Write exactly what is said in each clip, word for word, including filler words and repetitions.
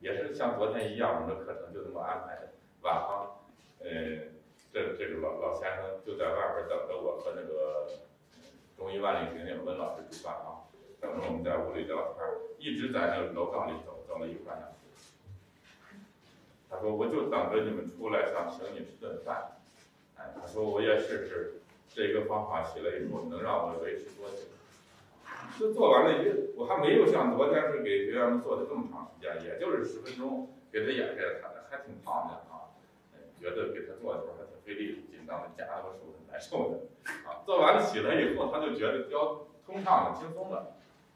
也是像昨天一样，我们的课程就这么安排的。晚上，呃，这这个老老先生就在外边等着我和那个中医万里平那个温老师吃饭啊，等着我们在屋里聊天，一直在那个楼道里走，走了一个半小时。他说我就等着你们出来，想请你吃顿饭。哎，他说我也试试这个方法写了以后能让我维持多久。就做完了一，我还没有像昨天是给学员们做的这么长时间，也就是十分钟给他演这他的，还挺胖的啊。觉得给他做的时候还挺费力，紧张的，夹着我手很难受的啊。做完了起来以后，他就觉得腰通畅了，轻松了。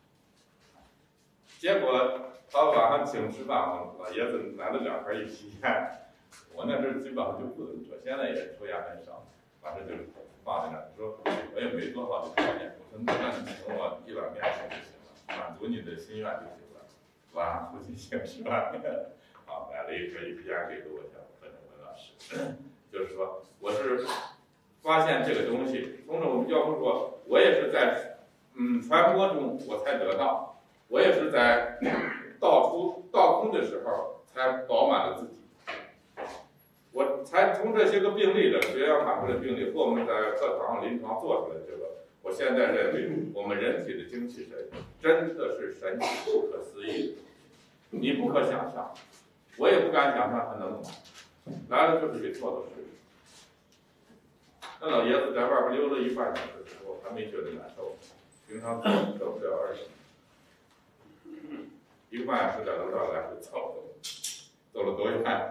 结果他晚上请吃饭，我老爷子拿了两盒一吸烟，我那阵基本上就不怎么抽，现在也抽烟很少，反正就是放在那儿。说我也没多好的条件，我说那你请我一碗面食就行了，满足你的心愿就行了。晚上出去请吃饭面，啊，买了一盒一烟给了我小和那文老师，就是说我是发现这个东西，从这我们教授说，我也是在嗯传播中我才得到。我也是在倒出倒空的时候才饱满了自己，我才从这些个病例的学员反馈的病例和我们在课堂上临床做出来这个，我现在认为我们人体的精气神真的是神奇不可思议的，你不可想象，我也不敢想象它能来了就是给做到试试。那老爷子在外边溜了一半小时之后还没觉得难受，平常走不了二十。一个半小时在楼道来回走，走了多远？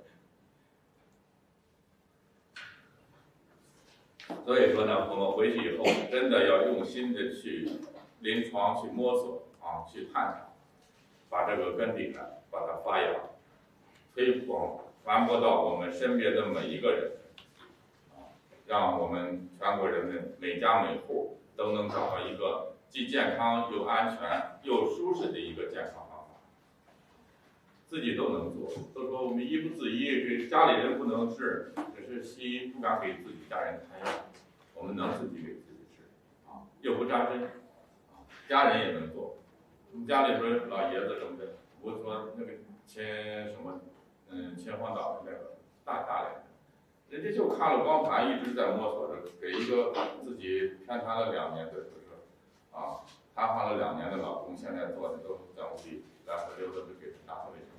所以说呢，我们回去以后真的要用心的去临床去摸索啊，去探讨，把这个根底呢把它发扬、推广、传播到我们身边的每一个人，啊，让我们全国人民每家每户都能找到一个既健康又安全又舒适的一个健康。自己都能做，都说我们医不自医，给家里人不能治，只是西医不敢给自己家人开药，我们能自己给自己治，啊，又不扎针，啊，家人也能做。我们家里边老爷子什么的，我说那个秦什么，嗯，秦皇岛的那个大大连的，人家就看了光盘，一直在摸索着，给一个自己偏瘫了两年的，就是啊，瘫痪了两年的老公，现在做的都在屋里来回溜达，就给他拿回卫生。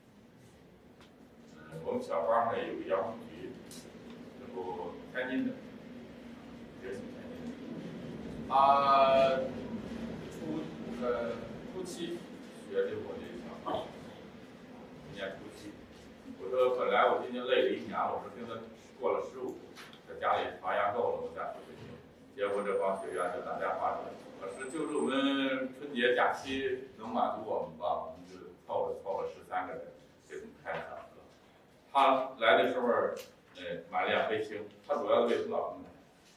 我们小班呢有个杨红菊，然后天津的，也是天津的。他初呃初期学的我这小孩，今年初期，我说本来我今年累了一年了，我说现在过了十五，在家里发芽够了，我再回去。结果这帮学员就打电话说，老师，就是我们春节假期能满足我们吧？我们就凑了凑了十三个人，给他们开了。他来的时候，呃，买了辆飞星，他主要为她老公买。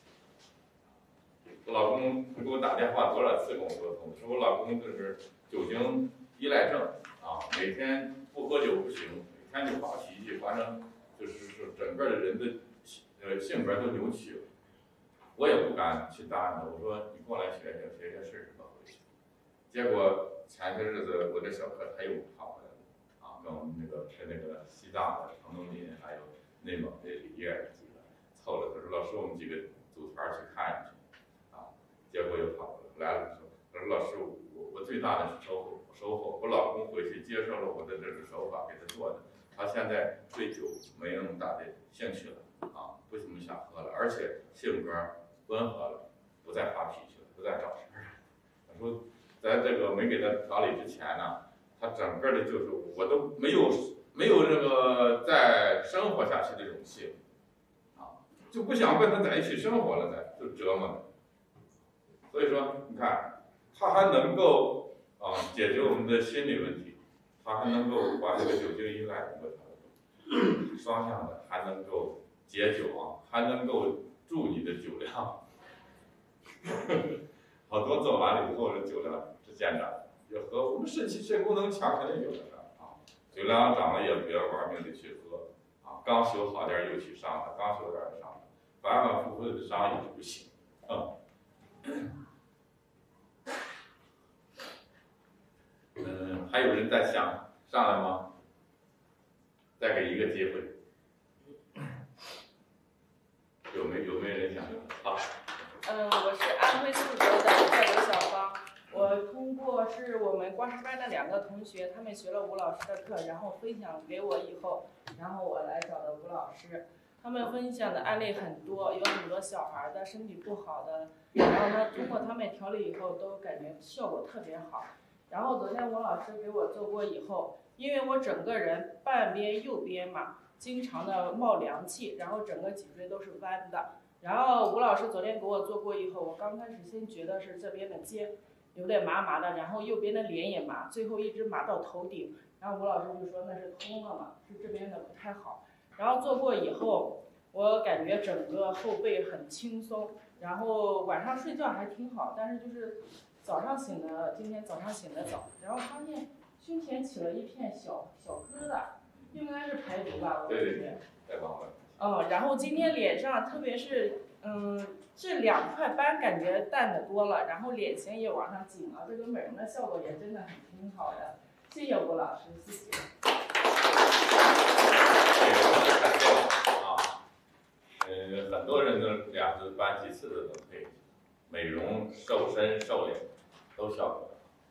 我老公他给我打电话多少次跟我沟通，说我老公就是酒精依赖症啊，每天不喝酒不行，每天就发脾气，反正就是说整个的人的呃性格都扭曲了。我也不敢去答应他，我说你过来学学学学试试吧回去。结果前些日子我这小课他又跑回来了。跟我们那个跟那个西藏的程东林，还有内蒙的李月几个凑了，他说老师我们几个组团去看一去，啊，结果又跑来了，说他说老师我我最大的收获收获，我老公回去接受了我的这个手法给他做的，他现在对酒没有那么大的兴趣了，啊，不怎么想喝了，而且性格温和了，不再发脾气了，不再找事儿了。他说在这个没给他调理之前呢。他整个的就是我都没有没有这个再生活下去的勇气，啊，就不想跟他在一起生活了，再就折磨他。所以说，你看，他还能够啊解决我们的心理问题，他还能够把这个酒精依赖能够双向的，还能够解酒啊，还能够助你的酒量。好多做完了以后，这酒量是见长。也喝，我们肾气肾功能强肯定有的啊，酒量长了也不要玩命的去喝啊，刚修好点又去伤它，刚修点儿伤它，反反复复的伤也是不行啊。嗯，还有人在想上来吗？再给一个机会。有没有没有人想啊？ 嗯，我是安徽宿州的，叫刘小芳。我通过是我们挂师班的两个同学，他们学了吴老师的课，然后分享给我以后，然后我来找的吴老师。他们分享的案例很多，有很多小孩的身体不好的，然后呢，通过他们调理以后，都感觉效果特别好。然后昨天吴老师给我做过以后，因为我整个人半边右边嘛，经常的冒凉气，然后整个脊椎都是弯的。然后吴老师昨天给我做过以后，我刚开始先觉得是这边的肩有点麻麻的，然后右边的脸也麻，最后一直麻到头顶。然后吴老师就说那是通了嘛，是这边的不太好。然后做过以后，我感觉整个后背很轻松，然后晚上睡觉还挺好，但是就是早上醒的，今天早上醒的早，然后发现胸前起了一片小小疙瘩，应该是排毒吧，我感觉。 太棒了。 嗯，然后今天脸上，特别是嗯这两块斑感觉淡的多了，然后脸型也往上紧了，这个美容的效果也真的很挺好的。谢谢吴老师，谢谢。 啊，呃，很多人的两次斑几次的都可以，美容、瘦身、瘦脸都效果。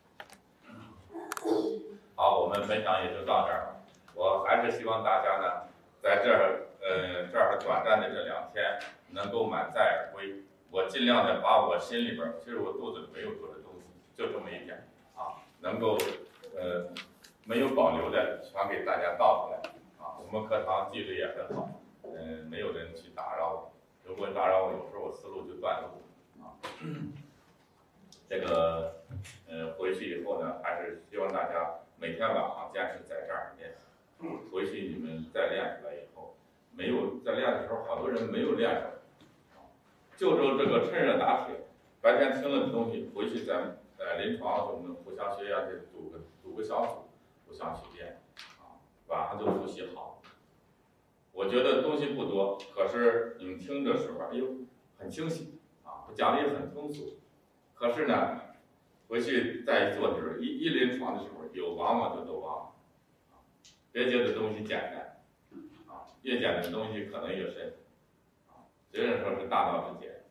好，我们分享也就到这儿了。我还是希望大家呢，在这儿，呃，这儿短暂的这两天，能够满载而归。我尽量的把我心里边儿，其实我肚子里没有多的东西，就这么一点啊，能够，呃，没有保留的全给大家道出来啊。我们课堂纪律也很好，嗯、呃，没有人去打扰我。如果打扰我，有时候我思路就断路啊。这个，呃，回去以后呢，还是希望大家每天晚上坚持在这儿练。回去你们再练出来以后，没有在练的时候，好多人没有练上，就着这个趁热打铁，白天听了的东西，回去在在临床我们互相学呀，就组个组个小组，互相去练，啊，晚上就复习好。我觉得东西不多，可是你们听的时候，哎呦，很清晰啊，讲的也很通俗。可是呢，回去再一做的时候，一一临床的时候，有往往就都忘了。别觉得东西简单，啊，越简单的东西可能越深，啊，虽然说是大道至简。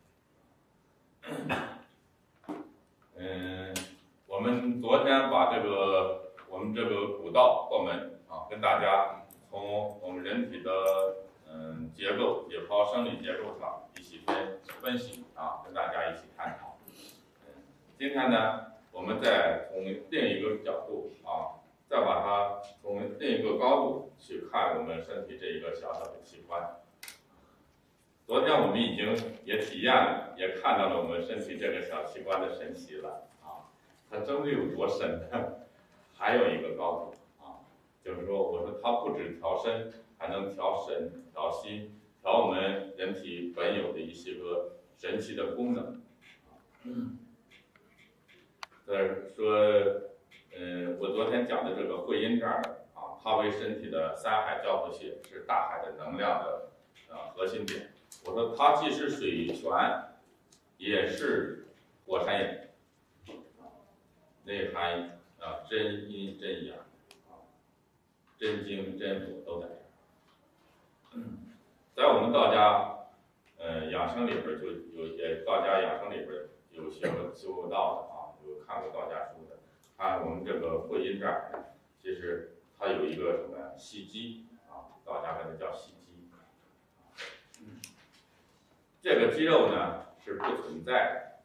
嗯，我们昨天把这个我们这个古道过门啊，跟大家从我们人体的嗯结构、解剖生理结构上一起分分析啊，跟大家一起探讨。嗯，今天呢，我们再从另一个角度啊。再把它从另一个高度去看我们身体这一个小小的器官。昨天我们已经也体验了，也看到了我们身体这个小器官的神奇了啊！它究竟有多深呢？还有一个高度啊，就是说，我说它不止调身，还能调神、调心，调我们人体本有的一些个神奇的功能。嗯，呃，说。嗯，我昨天讲的这个会阴这儿啊，它为身体的三海交合穴，是大海的能量的呃核心点。我说它既是水泉，也是火山眼，内含啊真阴真阳啊，真精真火都在这儿。嗯，在我们道家呃养生里边就有，也道家养生里边有学过修过道的啊，有看过道家书的。看我们这个会阴这儿，其实它有一个什么细肌啊，道家管它叫细肌。嗯，这个肌肉呢是不存在的，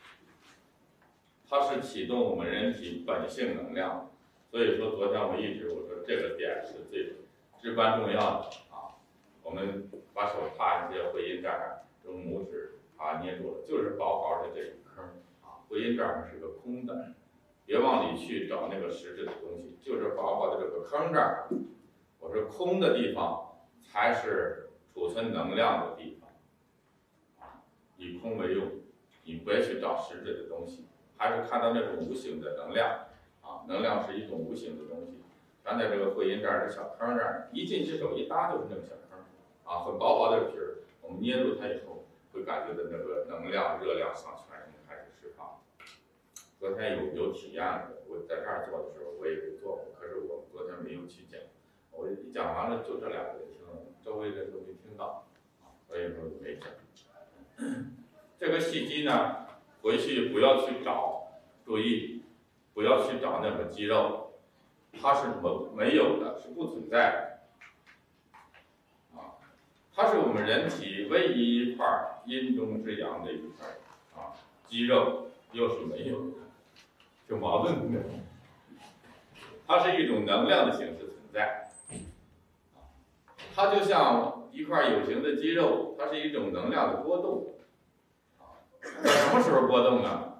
它是启动我们人体本性能量。所以说昨天我一直我说这个点是最至关重要的啊。我们把手踏进去会阴这儿，用拇指啊捏住了，就是薄薄的这一坑啊，会阴这儿是个空的。别往里去找那个实质的东西，就是薄薄的这个坑这儿，我说空的地方才是储存能量的地方，啊，以空为用，你别去找实质的东西，还是看到那种无形的能量，啊，能量是一种无形的东西。咱在这个会阴这儿的小坑这儿，一进去手一搭就是那个小坑，啊，很薄薄的皮儿，我们捏住它以后，会感觉到那个能量、热量向全身开始释放。昨天有有体验的，我在这儿做的时候我也有做过，可是我昨天没由去讲。我一讲完了，就这两个人听了，周围人都没听到，所以说没讲。这个细肌呢，回去不要去找，注意，不要去找那个肌肉，它是没没有的，是不存在的。它是我们人体唯一一块阴中之阳的一块啊，肌肉又是没有的，就矛盾的。它是一种能量的形式存在，它就像一块有形的肌肉，它是一种能量的波动。什么时候波动呢？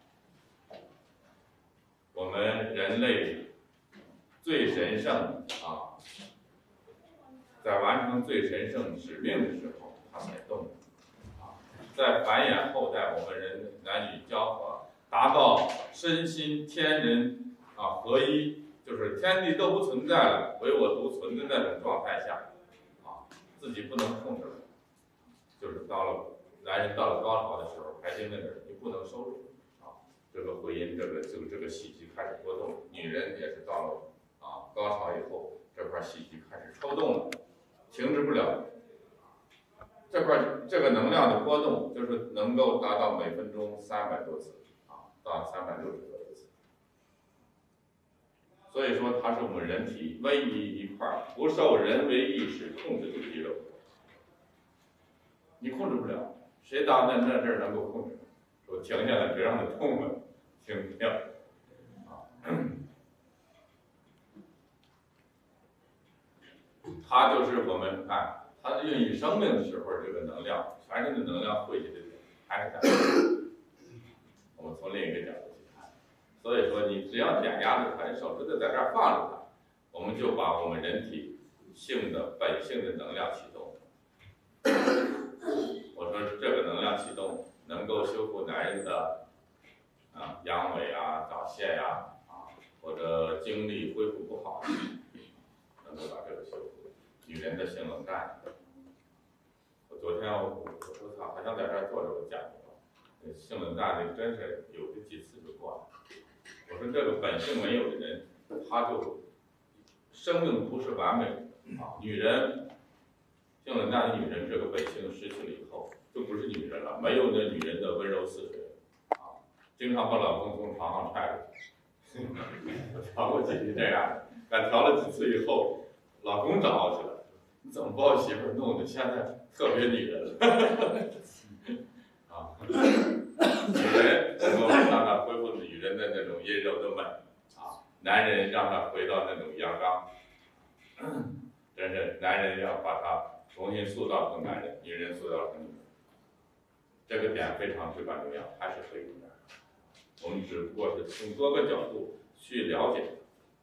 我们人类最神圣啊。在完成最神圣使命的时候，它才动。啊，在繁衍后代，我们人男女交合，达到身心天人啊合一，就是天地都不存在了，唯我独存的那种状态下，啊，自己不能控制了，就是到了男人到了高潮的时候，排精那个你不能收住，啊，这个会阴这个这个这个细肌开始波动，女人也是到了啊高潮以后，这块细肌开始抽动了。停止不了，这块这个能量的波动就是能够达到每分钟三百多次啊，到三百六十多次。所以说，它是我们人体唯一一块不受人为意识控制的肌肉，你控制不了，谁到那那这儿能够控制？说停下来，别让它痛了，停不掉啊。它就是我们看，它孕育生命的时候，这个能量，全身的能量汇集的点，还是在。我们从另一个角度去看，所以说你只要点压着它，你手指头在这儿放着它，我们就把我们人体性的本性的能量启动。我说这个能量启动能够修复男人的啊阳痿啊、早泄呀 啊, 啊，或者精力恢复不好，能够把这个修复。女人的性冷淡，我昨天我我说操，好像在这儿坐着我讲过，性冷淡的真是有的几次就过了。我说这个本性没有的人，他就生命不是完美的啊。女人性冷淡的女人，这个本性失去了以后，就不是女人了，没有那女人的温柔似水啊，经常把老公从床上踹出去。我调过几次这样的，但调了几次以后，老公找去了。你怎么把我媳妇儿弄得现在特别女人了？啊，女人能够让她恢复女人的那种阴柔的美啊，男人让她回到那种阳刚，真是男人要把她重新塑造成男人，女人塑造成女人，这个点非常至关重要，还是回应的。我们只不过是从多个角度去了解。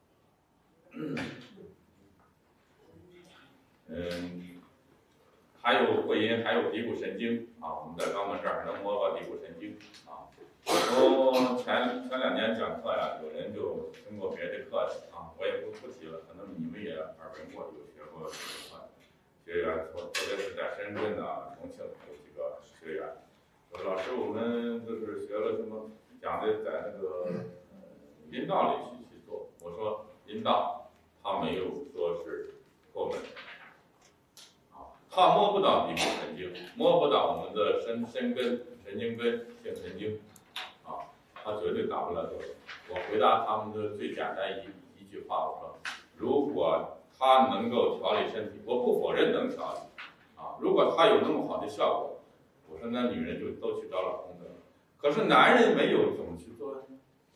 嗯，还有会阴，还有骶骨神经啊，我们在肛门这儿能摸到骶骨神经啊。我前前两年讲课呀，有人就听过别的课的啊，我也不不提了，可能你们也耳闻过，有学过课学员，特特别是在深圳啊、重庆有几个学员说，老师，我们就是学了什么，讲的在那个阴道里去去做。我说阴道，它没有说是后门。它摸不到骶骨神经，摸不到我们的身身根、神经根、性神经，啊，它绝对达不了作用。我回答他们的最简单一一句话，我说，如果它能够调理身体，我不否认能调理，啊，如果它有那么好的效果，我说那女人就都去找老公得了。可是男人没有，怎么去做呢？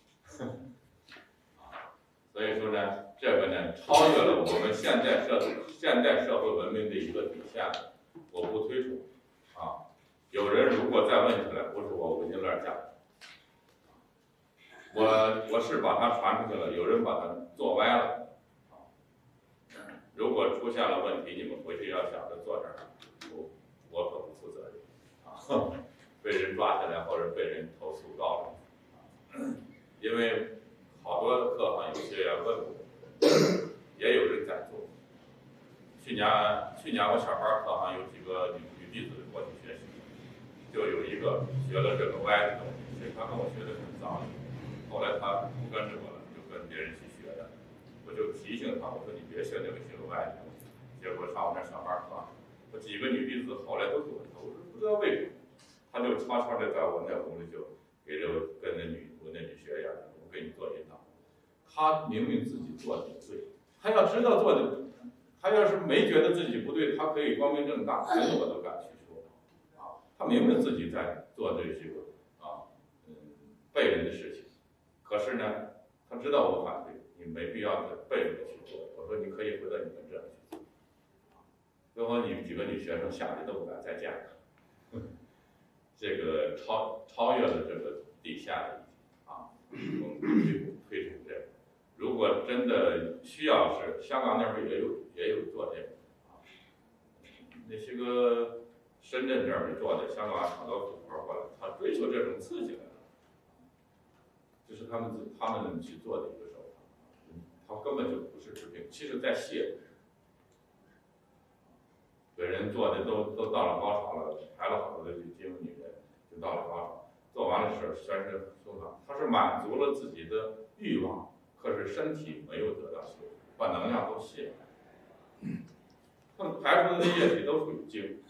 所以说呢，这个呢超越了我们现代社现代社会文明的一个底线，我不推崇啊。有人如果再问起来，不是我吴金乐讲的，我我是把它传出去了，有人把它做歪了啊。如果出现了问题，你们回去要想着坐这儿，我我可不负责任啊，被人抓起来或者被人投诉告了，因为。好多课上有学员问我，也有人在做。去年去年我小孩课上有几个女女弟子过去学习，就有一个学了这个歪的东西，他跟我学的很早，后来他不跟着我了，就跟别人去学的。我就就提醒他，我说你别学这个心路外的东西。结果上我那小班课，我几个女弟子后来都做，我说不知道为什么，他就悄悄的在我那屋里就给这个跟那女我那女学员，我给你做引导。他明明自己做的不对，他要知道做的，他要是没觉得自己不对，他可以光明正大，谁我都敢去说啊。他明明自己在做这些个啊，嗯，背人的事情，可是呢，他知道我反对，你没必要在背着去做。我说你可以回到你们这儿去做。最后你们几个女学生下去都不敢再见他，这个超超越了这个底下的啊，我们推推崇这个。如果真的需要是，香港那边也有也有做这个啊，那些个深圳这儿做的，香港好多组合过来，他追求这种刺激来了，这是他们自他们去做的一个手法，他根本就不是治病，其实在泄。给人做的都都到了高潮了，排了好多的精英女人，就到了高潮，做完了事宣誓收场，他是满足了自己的欲望，可是身体没有得到修复，把能量都泄了，他们排出的液体都属于精。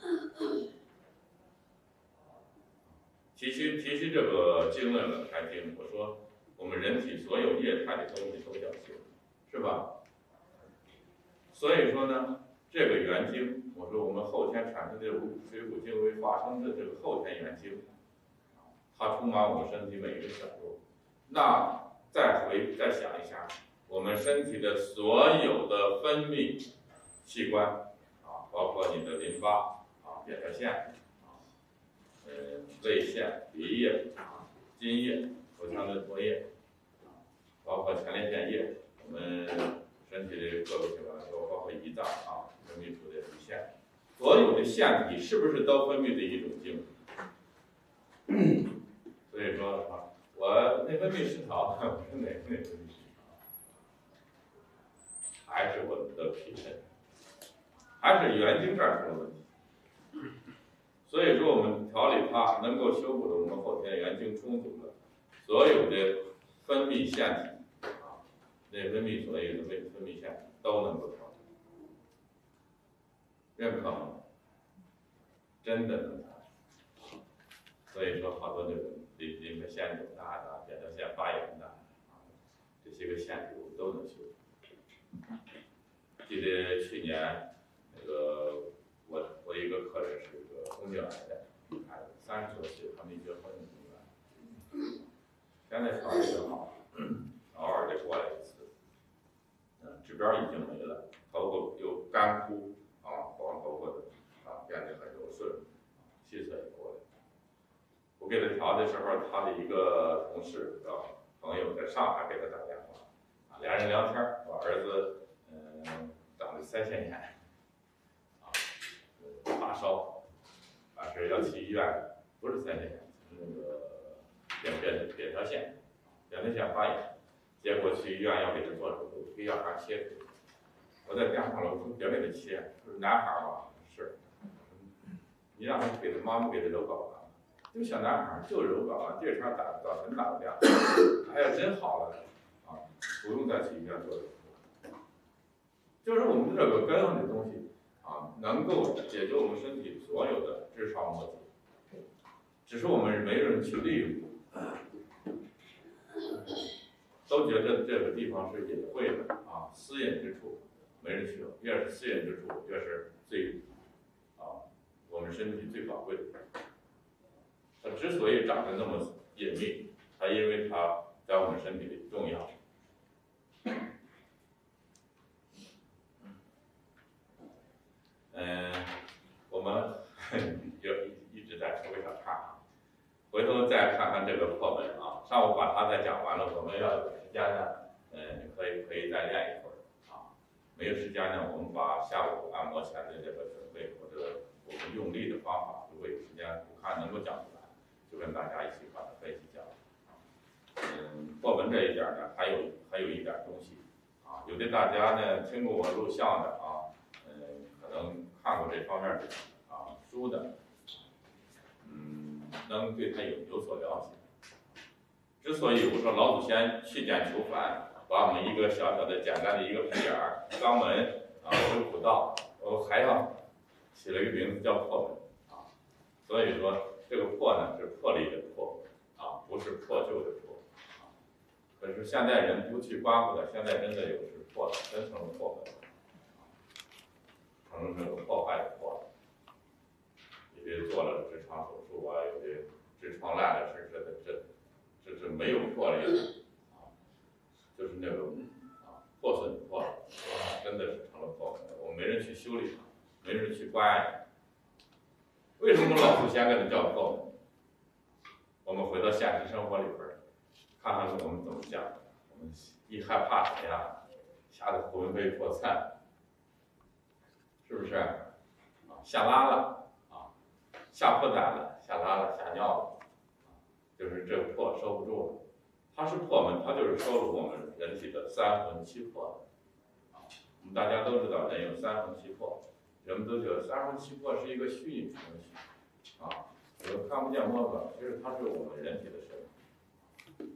提起提起这个经论了，排经，我说我们人体所有液态的东西都叫精，是吧？所以说呢，这个元精，我说我们后天产生的五谷水谷精微化生的这个后天元精，它充满我们身体每一个角落。那再回再想一下，我们身体的所有的分泌器官啊，包括你的淋巴啊、扁桃腺啊、呃、胃腺、鼻液啊、津液、口腔的唾液啊，包括前列腺液，我们身体的各个器官，包括胰脏啊。分泌出的胰腺，所有的腺体是不是都分泌的一种精？所以说啊，我内分泌失调，我是哪个内分泌失调？还是我们的脾肾，还是元精这儿出了问题。所以说，我们调理它，能够修补的我们后天元精充足了，所有的分泌腺体啊，内分泌所有的内分泌腺体都能够调。认可吗？真的能调。所以说，好多这个淋淋巴腺肿大的、扁桃腺发炎的啊，这些个腺体我们都能修。记得去年那个我我一个客人是个宫颈癌的女孩子，三十多岁还没结婚的宫颈癌，现在调理挺好，偶尔得过来一次。嗯，指标已经没了，头发又干枯。啊，黄头发的啊，变得很柔顺，气色也过来。我给他调的时候，他的一个同事啊朋友在上海给他打电话，啊，俩人聊天，我儿子嗯、呃、长了腮腺炎，啊，发烧，啊是要去医院，不是腮腺炎，是那个扁扁扁桃腺，扁桃腺发炎，结果去医院要给他做手术，给小孩切除。我在电话里我说别给他切，他说男孩嘛，是，你让他给他妈妈给他揉睾丸，就小男孩就揉睾丸，第二天打早晨打个电话，哎呀真好了，啊，不用再去医院做手术。就是我们这个根本的东西啊，能够解决我们身体所有的枝条末节，只是我们没人去利用，都觉得这个地方是隐晦的啊，私隐之处。没人去，越是私隐之处，越是最啊，我们身体最宝贵的。它之所以长得那么隐秘，它因为它在我们身体里重要。嗯，我们就一直在抽小岔啊，回头再看看这个课文啊。上午把它再讲完了，我们要有时间呢，嗯，可以可以再练一会儿。没有时间呢，我们把下午按摩前的这个准备或者我们用力的方法，如果有时间不看能够讲出来，就跟大家一起把它分析讲。嗯，课文这一点呢，还有还有一点东西啊，有的大家呢听过我录像的啊，嗯，可能看过这方面的啊书的，嗯，能对他有有所了解。之所以我说老祖先去见求繁， 把我们一个小小的简单的一个屁眼儿、肛门啊、水碘道，我还要起了一个名字叫破门啊。所以说这个破呢是魄力的魄啊，不是破旧的破啊。可是现在人不去关乎的，现在真的有是破了，真成了破门，成了这个破坏的破了。有些做了直肠手术啊，有些痔疮烂了，是这这这这是没有破裂的啊，就是那个啊破损破了，真的是成了破门。我们没人去修理它，没人去关爱它。为什么老祖先给它叫破门？我们回到现实生活里边，看看我们怎么讲。我们一害怕什么呀？吓得魂飞魄散，是不是？啊，吓拉了啊，吓破胆了，吓拉了，吓尿了，就是这个魄收不住了。它是破门，它就是收了我们人体的三魂七魄啊。我们大家都知道，人有三魂七魄，人们都觉得三魂七魄是一个虚拟的东西啊，有个看不见摸不着，其实它是我们人体的身体。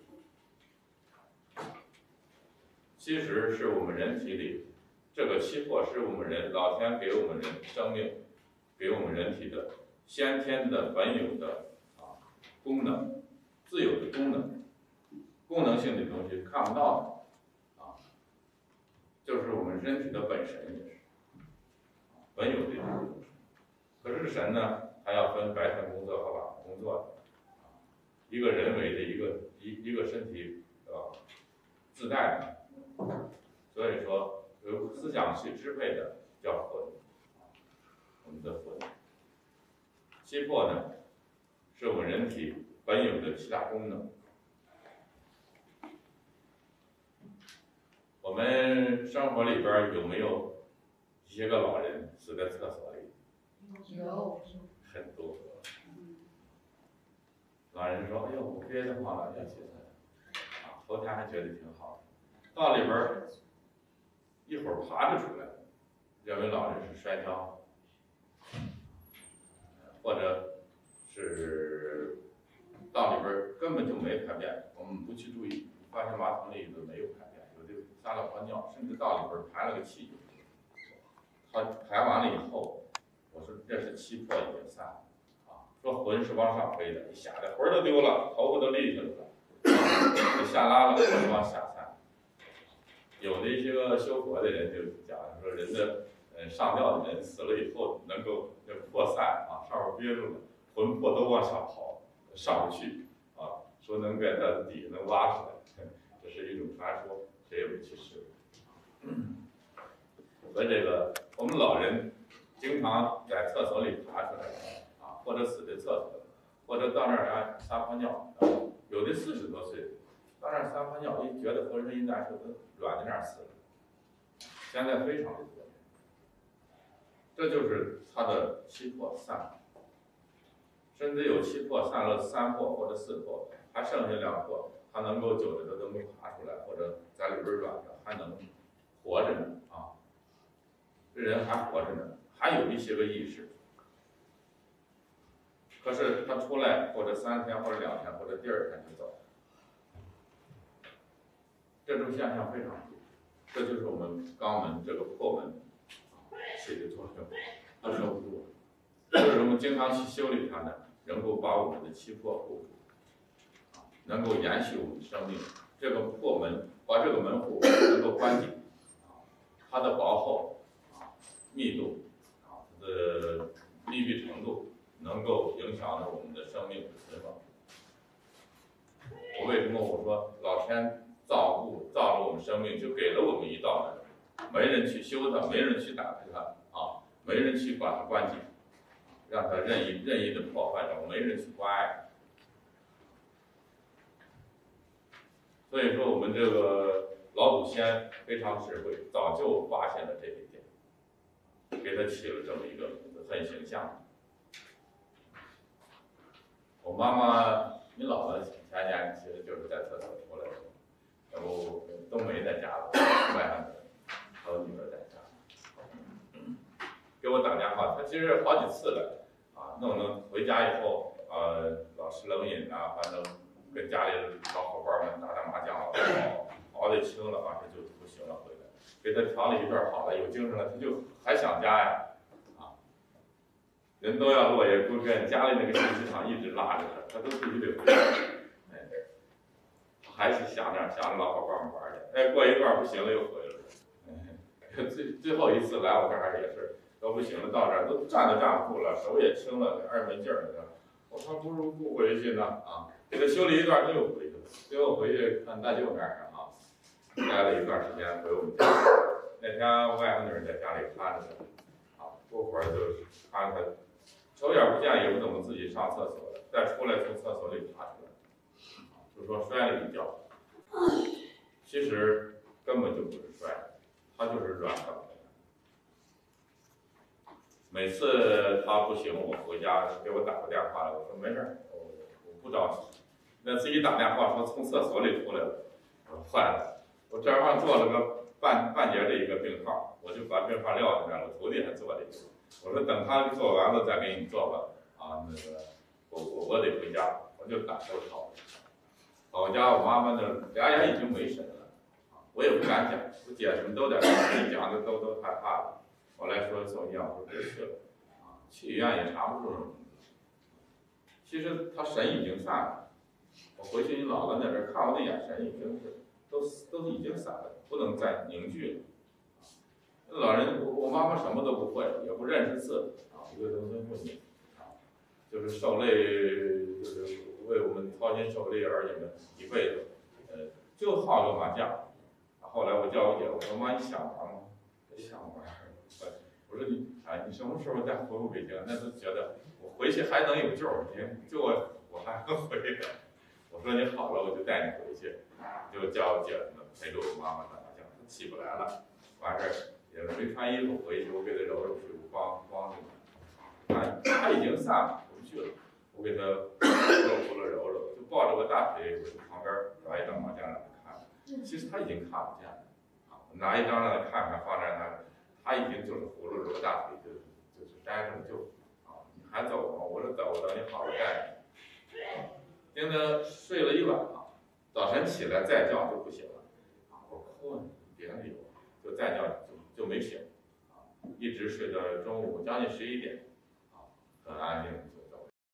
其实是我们人体里这个七魄是我们人老天给我们人生命，给我们人体的先天的本有的啊功能，自有的功能，功能性的东西看不到的啊，就是我们身体的本神也是本有的一种东西。可是神呢，它要分白天工作和晚上工作的，一个人为的一个一一个身体呃自带的。所以说，由思想去支配的叫魂，我们的魂。七魄呢，是我们人体本有的七大功能。我们生活里边有没有一些个老人死在厕所里？ 有， 很多。老人说：“哎呦，我憋得慌了，要起来。”啊，头天还觉得挺好的，到里边一会儿爬着出来，认为老人是摔跤，或者是到里边根本就没排便，我们不去注意，发现马桶里头没有排便，有的撒了泡尿，甚至到里边排了个气。他排完了以后，我说这是七魄已经散了啊，说魂是往上飞的，你吓得魂都丢了，头发都立起来了，你下拉了，魂往下散。有的一些个修佛的人就讲说，人的呃上吊的人死了以后能够那魄散啊，上面憋住了，魂魄都往下跑，上不去啊，说能在它底能挖出来，这是一种传说，谁也不去试。和这个我们老人经常在厕所里爬出来啊，或者死在厕所，或者到那儿啊撒泡尿，有的四十多岁。到那儿撒泡尿，一觉得浑身一难受，都软在那儿死了。现在非常的多，这就是他的七魄散了，甚至有七魄散了三魄或者四魄，还剩下两魄，他能够久着都能够爬出来，或者在里边软着，还能活着呢啊。这人还活着呢，还有一些个意识。可是他出来，或者三天，或者两天，或者第二天就走了。这种现象非常多，这就是我们肛门这个破门起的作用，它收不住。就是我们经常去修理它呢，能够把我们的气魄护住，能够延续我们的生命。这个破门把这个门户能够关紧，它的薄厚、密度、啊它的密闭程度，能够影响着我们的生命的存亡。我为什么我说老天造物造了我们生命，就给了我们一道门，没人去修它，没人去打开它啊，没人去把它关紧，让它任意任意的破坏着，没人去关爱。所以说，我们这个老祖先非常智慧，早就发现了这一点，给他起了这么一个名字，很形象。我妈妈，你姥姥前年其实就是在厕所出来的。要不都没在家了，外甥女，还有女儿在家，给我打电话，他其实好几次了，啊，弄弄回家以后，呃，老吃冷饮啊，反正跟家里老伙伴们打打麻将，熬熬调的轻了，完事就不行了，回来给他调了一段好了，有精神了，他就还想家呀，啊，人都要落叶归根，家里那个信息场一直拉着他，他都必须得回来，哎，还是想着想着老伙伴们玩去，哎，过一段不行了又回来了，哎，最最后一次来我这儿也是都不行了，到这儿都站都站不住了，手也轻了，二没劲儿了，我说不如不回去呢，啊，给他修理一段他又回去了，最后回去看大舅那儿啊。待了一段时间回我们家，那天外甥女在家里看着他，啊，过会儿就看着他，瞅眼不见，也不怎么自己上厕所了，再出来从厕所里爬出来，啊，就说摔了一跤，其实根本就不是摔，他就是软倒的。每次他不行，我回家给我打个电话，我说没事，我我不着急。那次一打电话说从厕所里出来了，我说坏了。我这儿做了个半半截的一个病号，我就把病号撂在那儿了。我徒弟还做了一个，我说等他做完了再给你做吧。啊，那个我我我得回家，我就赶着跑。跑家我妈妈那俩眼已经没神了，啊，我也不敢讲，我姐什么都在那儿，一讲的都都害怕了。后来说送医院，我说别去了，啊，去医院也查不出什么。其实他神已经散了，我回去你姥姥那边看我的眼神已经是。都都已经散了，不能再凝聚了。老人，我我妈妈什么都不会，也不认识字啊，一个农村妇女啊，就是受累，就是为我们操心受累儿女们一辈子，呃，就好个麻将。后来我叫我姐，我说妈，你想玩吗？想玩。我说你，哎，你什么时候再回我北京？那都觉得我回去还能有救，你就我我还能回来。我说你好了，我就带你回去。就叫我姐呢陪着我妈妈打麻将，她起不来了，完事儿也没穿衣服回去，我给她揉揉屁股，光光着呢。她她已经散了，回去了，我给她扶了扶了揉揉，就抱着个大腿，我就旁边抓一张麻将让她看。其实她已经看不见了，啊，拿一张让她看看，放在那儿，她已经就是葫芦揉大腿，就就是粘上就，啊，你还走吗？我说走，等你好了带你。盯着睡了一晚上。早晨起来再叫就不行了，啊，我困，别理我，就再叫就就没醒，啊，一直睡到中午将近十一点，啊，很安静。